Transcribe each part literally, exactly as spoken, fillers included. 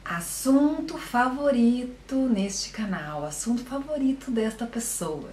Assunto favorito neste canal, assunto favorito desta pessoa.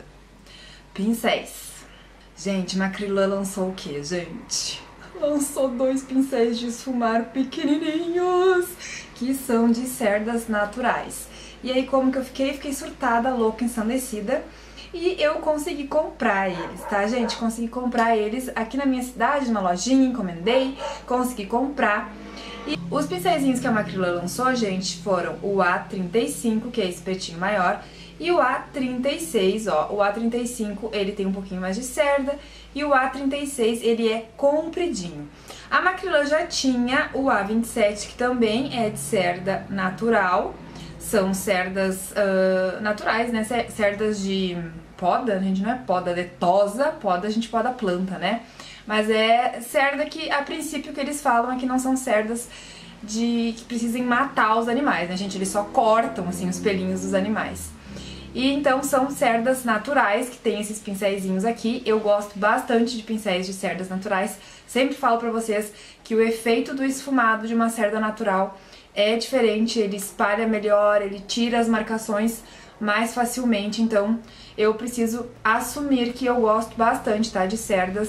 Pincéis. Gente, Macrylan lançou o que, gente? Lançou dois pincéis de esfumar pequenininhos, que são de cerdas naturais. E aí como que eu fiquei? Fiquei surtada, louca, ensandecida. E eu consegui comprar eles, tá, gente? Consegui comprar eles aqui na minha cidade, na lojinha, encomendei, consegui comprar. E os pincéisinhos que a Macrylan lançou, gente, foram o A trinta e cinco, que é esse pretinho maior, e o A trinta e seis, ó. O A trinta e cinco, ele tem um pouquinho mais de cerda, e o A trinta e seis, ele é compridinho. A Macrylan já tinha o A vinte e sete, que também é de cerda natural. São cerdas uh, naturais, né? Cerdas de poda, a gente não é poda, é tosa, poda a gente poda a planta, né? Mas é cerda que, a princípio, o que eles falam é que não são cerdas de que precisem matar os animais, né, gente? Eles só cortam, assim, os pelinhos dos animais. E então são cerdas naturais, que tem esses pincéisinhos aqui. Eu gosto bastante de pincéis de cerdas naturais. Sempre falo pra vocês que o efeito do esfumado de uma cerda natural é diferente, ele espalha melhor, ele tira as marcações mais facilmente. Então eu preciso assumir que eu gosto bastante, tá, de cerdas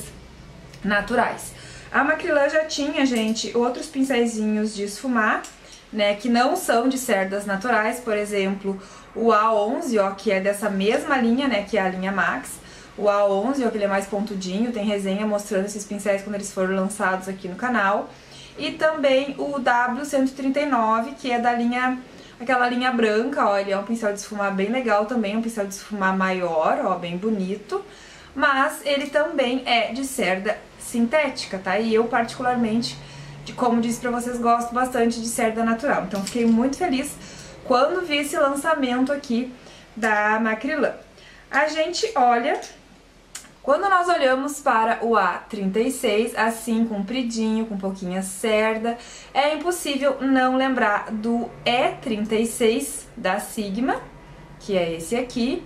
naturais. A Macrylan já tinha, gente, outros pincéisinhos de esfumar, né, que não são de cerdas naturais, por exemplo, o A onze, ó, que é dessa mesma linha, né, que é a linha Max. O A onze, ó, que ele é mais pontudinho, tem resenha mostrando esses pincéis quando eles foram lançados aqui no canal. E também o W cento e trinta e nove, que é da linha, aquela linha branca, ó, ele é um pincel de esfumar bem legal também, um pincel de esfumar maior, ó, bem bonito. Mas ele também é de cerda sintética, tá? E eu particularmente, de, como disse pra vocês, gosto bastante de cerda natural. Então fiquei muito feliz quando vi esse lançamento aqui da Macrylan. A gente olha, quando nós olhamos para o A trinta e seis, assim, compridinho, com pouquinha cerda, é impossível não lembrar do E trinta e seis da Sigma, que é esse aqui.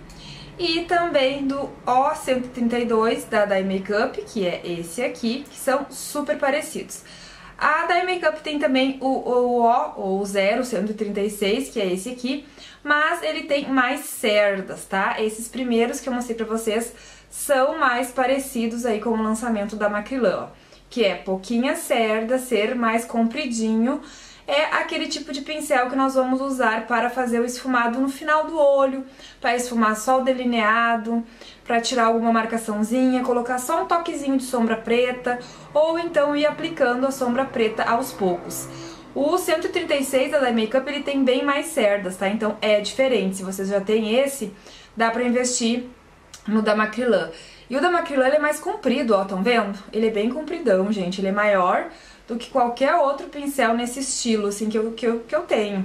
E também do O cento e trinta e dois da Dye Makeup, que é esse aqui, que são super parecidos. A Dye Makeup tem também o, o O, ou zero cento e trinta e seis, que é esse aqui, mas ele tem mais cerdas, tá? Esses primeiros que eu mostrei pra vocês são mais parecidos aí com o lançamento da Macrylan, ó, que é pouquinha cerda, ser mais compridinho. É aquele tipo de pincel que nós vamos usar para fazer o esfumado no final do olho, para esfumar só o delineado, para tirar alguma marcaçãozinha, colocar só um toquezinho de sombra preta, ou então ir aplicando a sombra preta aos poucos. O cento e trinta e seis da Dye Makeup, ele tem bem mais cerdas, tá? Então é diferente. Se vocês já têm esse, dá pra investir no da Macrylan. E o da Macrylan, ele é mais comprido, ó, estão vendo? Ele é bem compridão, gente, ele é maior do que qualquer outro pincel nesse estilo, assim, que eu, que eu, que eu tenho.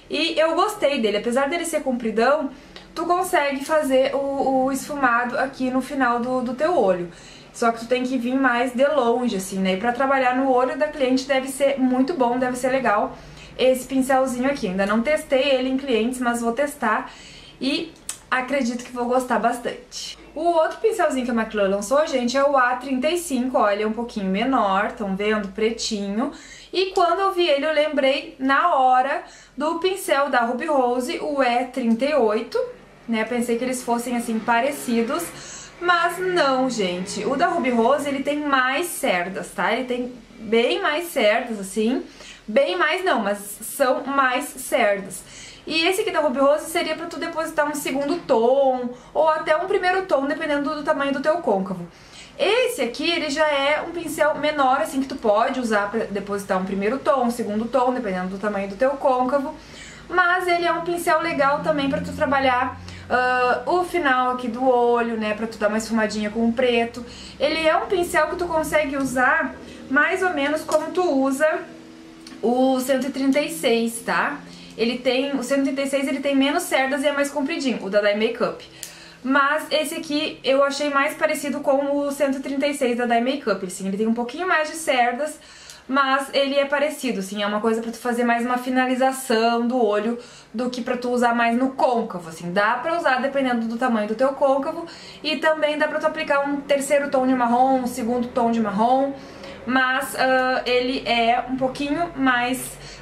E eu gostei dele, apesar dele ser compridão, tu consegue fazer o, o esfumado aqui no final do, do teu olho. Só que tu tem que vir mais de longe, assim, né? E pra trabalhar no olho da cliente deve ser muito bom, deve ser legal esse pincelzinho aqui. Ainda não testei ele em clientes, mas vou testar e acredito que vou gostar bastante. O outro pincelzinho que a Macrylan lançou, gente, é o A trinta e cinco, ó, ele é um pouquinho menor, estão vendo? Pretinho. E quando eu vi ele, eu lembrei na hora do pincel da Ruby Rose, o E trinta e oito, né? Pensei que eles fossem, assim, parecidos, mas não, gente. O da Ruby Rose, ele tem mais cerdas, tá? Ele tem bem mais cerdas, assim, bem mais não, mas são mais cerdas. E esse aqui da Ruby Rose seria pra tu depositar um segundo tom, ou até um primeiro tom, dependendo do tamanho do teu côncavo. Esse aqui, ele já é um pincel menor, assim, que tu pode usar pra depositar um primeiro tom, um segundo tom, dependendo do tamanho do teu côncavo. Mas ele é um pincel legal também pra tu trabalhar uh, o final aqui do olho, né, pra tu dar uma esfumadinha com o preto. Ele é um pincel que tu consegue usar mais ou menos como tu usa o cento e trinta e seis, tá? Ele tem, o cento e trinta e seis ele tem menos cerdas e é mais compridinho, o da Dye Makeup. Mas esse aqui eu achei mais parecido com o cento e trinta e seis da Dye Makeup, assim, ele tem um pouquinho mais de cerdas, mas ele é parecido, assim, é uma coisa pra tu fazer mais uma finalização do olho do que pra tu usar mais no côncavo, assim. Dá pra usar dependendo do tamanho do teu côncavo e também dá pra tu aplicar um terceiro tom de marrom, um segundo tom de marrom, mas uh, ele é um pouquinho mais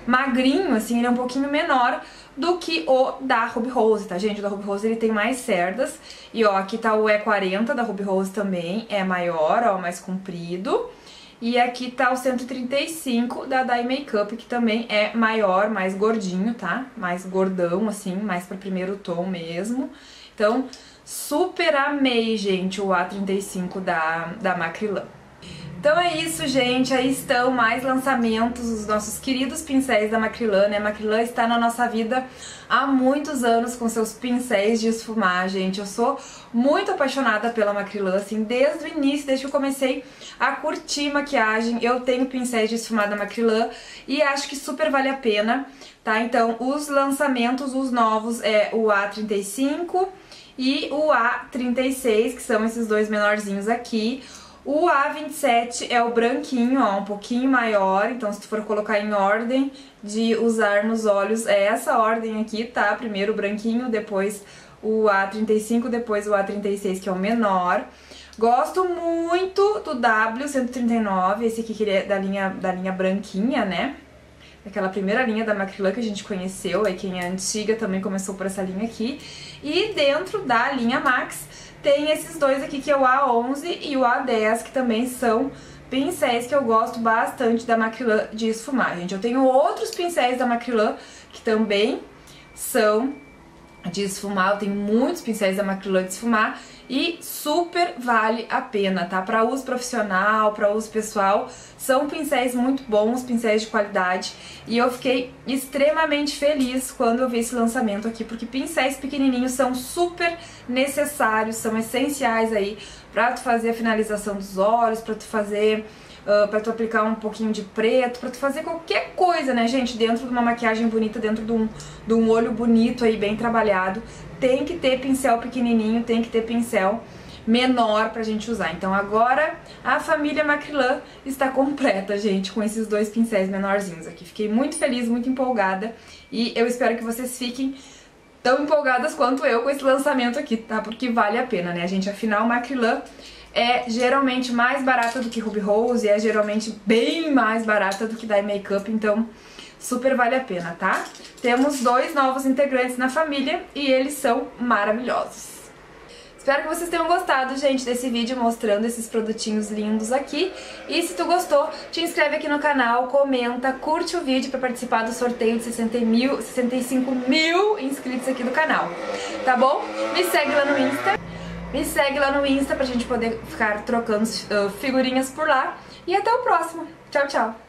magrinho, assim, ele é um pouquinho menor do que o da Ruby Rose, tá, gente? O da Ruby Rose ele tem mais cerdas. E ó, aqui tá o E quarenta da Ruby Rose também, é maior, ó, mais comprido. E aqui tá o cento e trinta e cinco da Dye Makeup, que também é maior, mais gordinho, tá? Mais gordão, assim, mais pra primeiro tom mesmo. Então, super amei, gente, o A trinta e cinco da, da Macrylan. Então é isso, gente, aí estão mais lançamentos, os nossos queridos pincéis da Macrylan, né? A Macrylan está na nossa vida há muitos anos com seus pincéis de esfumar, gente. Eu sou muito apaixonada pela Macrylan, assim, desde o início, desde que eu comecei a curtir maquiagem. Eu tenho pincéis de esfumar da Macrylan e acho que super vale a pena, tá? Então, os lançamentos, os novos, é o A trinta e cinco e o A trinta e seis, que são esses dois menorzinhos aqui. O A vinte e sete é o branquinho, ó, um pouquinho maior, então se tu for colocar em ordem de usar nos olhos, é essa ordem aqui, tá? Primeiro o branquinho, depois o A trinta e cinco, depois o A trinta e seis, que é o menor. Gosto muito do W cento e trinta e nove, esse aqui que é da linha, da linha branquinha, né? Aquela primeira linha da Macrylan que a gente conheceu, aí quem é antiga também começou por essa linha aqui. E dentro da linha Max tem esses dois aqui, que é o A onze e o A dez, que também são pincéis que eu gosto bastante da Macrylan de esfumar, gente. Eu tenho outros pincéis da Macrylan que também são de esfumar, eu tenho muitos pincéis da Macrylan de esfumar e super vale a pena, tá? Para uso profissional, para uso pessoal, são pincéis muito bons, pincéis de qualidade, e eu fiquei extremamente feliz quando eu vi esse lançamento aqui, porque pincéis pequenininhos são super necessários, são essenciais aí pra tu fazer a finalização dos olhos, pra tu fazer... Uh, pra tu aplicar um pouquinho de preto, pra tu fazer qualquer coisa, né, gente, dentro de uma maquiagem bonita, dentro de um, de um olho bonito aí, bem trabalhado, tem que ter pincel pequenininho, tem que ter pincel menor pra gente usar. Então agora a família Macrylan está completa, gente, com esses dois pincéis menorzinhos aqui. Fiquei muito feliz, muito empolgada, e eu espero que vocês fiquem tão empolgadas quanto eu com esse lançamento aqui, tá? Porque vale a pena, né, gente? Afinal, Macrylan é geralmente mais barata do que Ruby Rose, é geralmente bem mais barata do que Dye Makeup, então super vale a pena, tá? Temos dois novos integrantes na família e eles são maravilhosos. Espero que vocês tenham gostado, gente, desse vídeo mostrando esses produtinhos lindos aqui. E se tu gostou, te inscreve aqui no canal, comenta, curte o vídeo para participar do sorteio de sessenta e cinco mil inscritos aqui do canal, tá bom? Me segue lá no Insta. Me segue lá no Insta pra gente poder ficar trocando uh, figurinhas por lá. E até o próximo. Tchau, tchau.